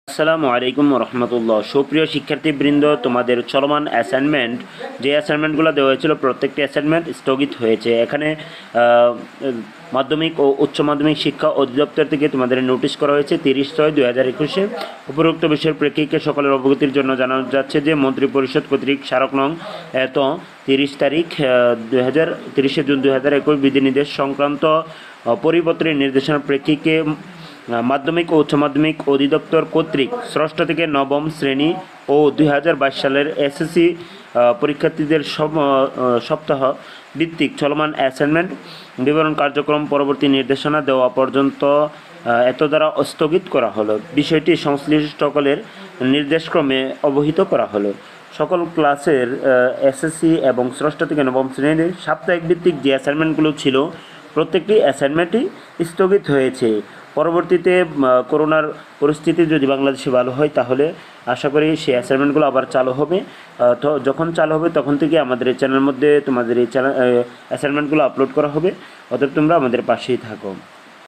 আসসালামু আলাইকুম রহমতুল্লাহ। সুপ্রিয় শিক্ষার্থীবৃন্দ, তোমাদের চলমান অ্যাসাইনমেন্ট যে অ্যাসাইনমেন্টগুলো দেওয়া হয়েছিল প্রত্যেকটি অ্যাসাইনমেন্ট স্থগিত হয়েছে। এখানে মাধ্যমিক ও উচ্চ মাধ্যমিক শিক্ষা অধিদপ্তর থেকে তোমাদের নোটিশ করা হয়েছে 30/6/2021। উপরোক্ত বিষয়ের প্রেক্ষিতে সকলের অবগতির জন্য জানানো যাচ্ছে যে মন্ত্রিপরিষদ কর্তৃক স্মারক নং 30 জুন 2021 বিধিনির্দেশ সংক্রান্ত পরিপত্রের নির্দেশনার প্রেক্ষিতে মাধ্যমিক ও উচ্চ মাধ্যমিক অধিদপ্তর কর্তৃক ষষ্ঠ থেকে নবম শ্রেণী ও 2022 সালের এসএসসি পরীক্ষার্থীদের সপ্তাহ ভিত্তিক চলমান অ্যাসাইনমেন্ট বিবরণ কার্যক্রম পরবর্তী নির্দেশনা দেওয়া পর্যন্ত এত দ্বারা স্থগিত করা হলো। বিষয়টি সংশ্লিষ্ট সকলের নির্দেশক্রমে অবহিত করা হলো। সকল ক্লাসের এসএসসি এবং ষষ্ঠ থেকে নবম শ্রেণীর সাপ্তাহিক ভিত্তিক যে অ্যাসাইনমেন্টগুলো ছিল প্রত্যেকটি অ্যাসাইনমেন্টই স্থগিত হয়েছে। পরবর্তীতে করোনার পরিস্থিতি যদি বাংলাদেশে ভালো হয় তাহলে আশা করি সেই অ্যাসাইনমেন্টগুলো আবার চালু হবে। তো যখন চালু হবে তখন থেকে আমাদের এই চ্যানেলের মধ্যে তোমাদের এই অ্যাসাইনমেন্টগুলো আপলোড করা হবে। অতএব তোমরা আমাদের পাশেই থাকো।